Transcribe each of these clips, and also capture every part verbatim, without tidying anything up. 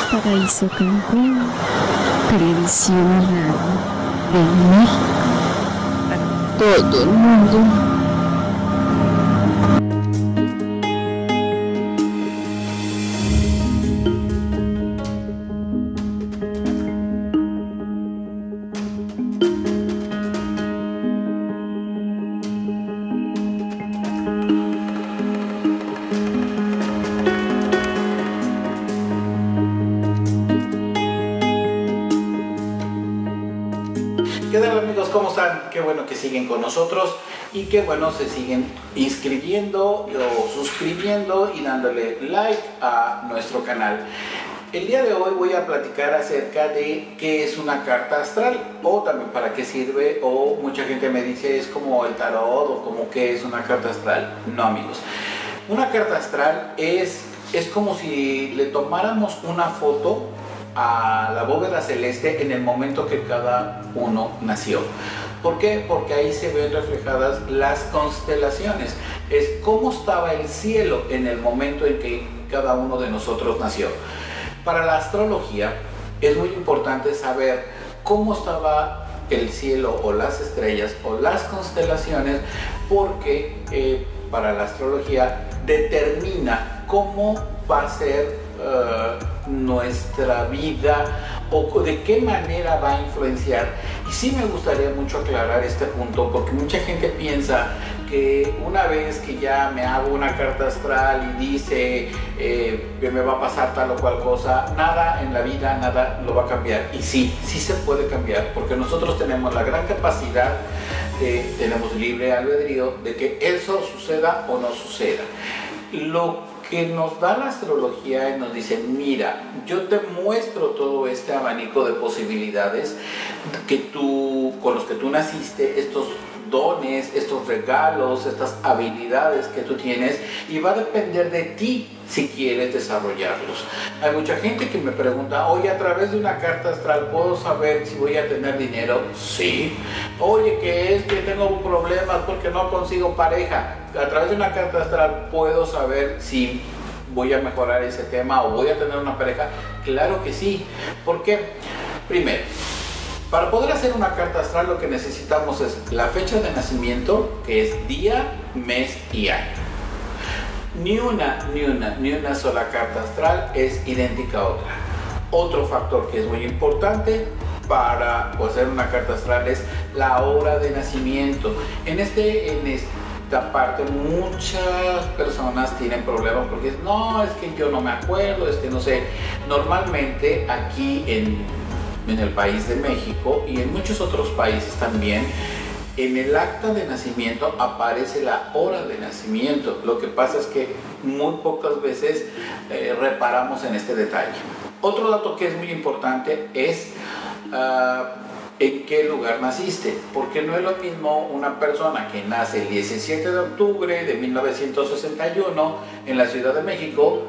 Paraíso Cancún, Televisión y Radio de México, para todo el mundo. ¿Qué tal, amigos? ¿Cómo están? Qué bueno que siguen con nosotros y qué bueno se siguen inscribiendo o suscribiendo y dándole like a nuestro canal. El día de hoy voy a platicar acerca de qué es una carta astral o también para qué sirve, o mucha gente me dice es como el tarot o como qué es una carta astral. No, amigos, una carta astral es, es como si le tomáramos una foto a la bóveda celeste en el momento que cada uno nació. ¿Por qué? Porque ahí se ven reflejadas las constelaciones. Es cómo estaba el cielo en el momento en que cada uno de nosotros nació. Para la astrología es muy importante saber cómo estaba el cielo o las estrellas o las constelaciones, porque eh, para la astrología determina cómo va a ser uh, nuestra vida o de qué manera va a influenciar. Y sí me gustaría mucho aclarar este punto, porque mucha gente piensa que una vez que ya me hago una carta astral y dice eh, que me va a pasar tal o cual cosa, nada en la vida, nada lo va a cambiar. Y sí, sí se puede cambiar, porque nosotros tenemos la gran capacidad, eh, tenemos libre albedrío de que eso suceda o no suceda. Lo que nos da la astrología y nos dice, mira, yo te muestro todo este abanico de posibilidades que tú, con los que tú naciste, estos dones, estos regalos, estas habilidades que tú tienes, y va a depender de ti si quieres desarrollarlos. Hay mucha gente que me pregunta, oye, a través de una carta astral ¿puedo saber si voy a tener dinero? Sí. Oye, que es que tengo problemas porque no consigo pareja. A través de una carta astral ¿puedo saber si voy a mejorar ese tema o voy a tener una pareja? Claro que sí. ¿Por qué? Primero, para poder hacer una carta astral lo que necesitamos es la fecha de nacimiento, que es día, mes y año. Ni una, ni una, ni una sola carta astral es idéntica a otra. Otro factor que es muy importante para hacer una carta astral es la hora de nacimiento. En este, en esta parte muchas personas tienen problemas porque no, es que yo no me acuerdo, es que no sé. Normalmente aquí en, en el país de México y en muchos otros países también, en el acta de nacimiento aparece la hora de nacimiento. Lo que pasa es que muy pocas veces eh, reparamos en este detalle. Otro dato que es muy importante es uh, en qué lugar naciste, porque no es lo mismo una persona que nace el diecisiete de octubre de mil novecientos sesenta y uno en la Ciudad de México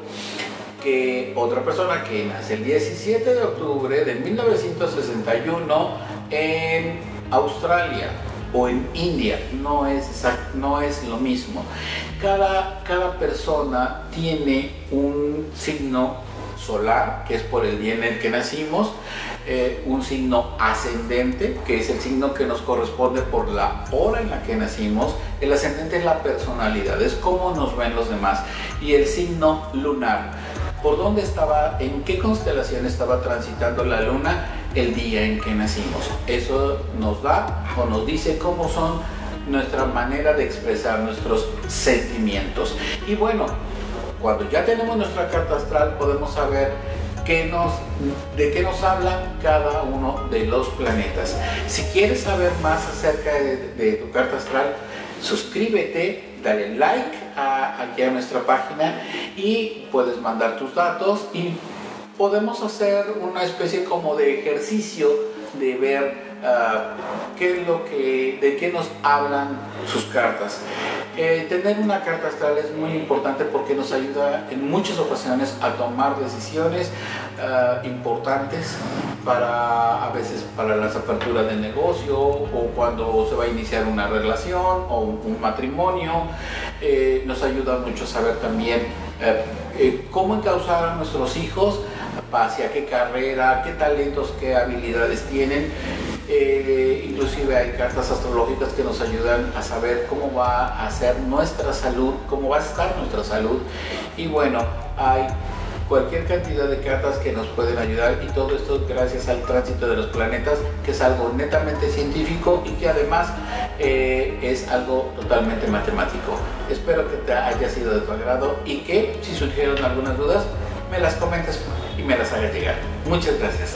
que otra persona que nace el diecisiete de octubre de mil novecientos sesenta y uno en Australia o en India. No es exact, no es lo mismo. Cada, cada persona tiene un signo solar, que es por el día en el que nacimos, eh, un signo ascendente, que es el signo que nos corresponde por la hora en la que nacimos. El ascendente es la personalidad, es cómo nos ven los demás. Y el signo lunar, por dónde estaba, en qué constelación estaba transitando la luna el día en que nacimos. Eso nos da o nos dice cómo son nuestra manera de expresar nuestros sentimientos. Y bueno, cuando ya tenemos nuestra carta astral podemos saber qué nos, de qué nos habla cada uno de los planetas. Si quieres saber más acerca de, de tu carta astral, suscríbete, dale like a, aquí a nuestra página y puedes mandar tus datos y podemos hacer una especie como de ejercicio de ver uh, qué es lo que, de qué nos hablan sus cartas. Eh, tener una carta astral es muy importante porque nos ayuda en muchas ocasiones a tomar decisiones uh, importantes para, a veces para las aperturas de negocio o cuando se va a iniciar una relación o un, un matrimonio. Eh, nos ayuda mucho a saber también eh, eh, cómo encauzar a nuestros hijos hacia qué carrera, qué talentos, qué habilidades tienen. Eh, inclusive hay cartas astrológicas que nos ayudan a saber cómo va a ser nuestra salud, cómo va a estar nuestra salud. Y bueno, hay cualquier cantidad de cartas que nos pueden ayudar, y todo esto gracias al tránsito de los planetas, que es algo netamente científico y que además eh, es algo totalmente matemático. Espero que te haya sido de tu agrado y que si surgieron algunas dudas me las comentes y me las hagas llegar. Muchas gracias.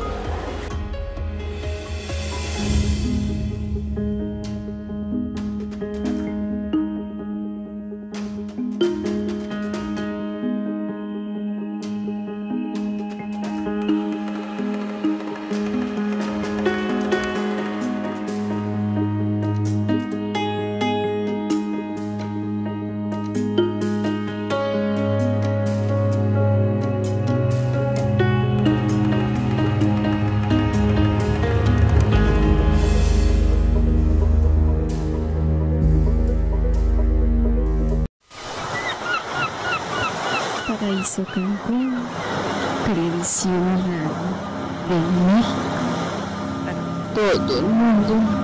Paraíso Cancún, televisión y radio de México para todo el mundo.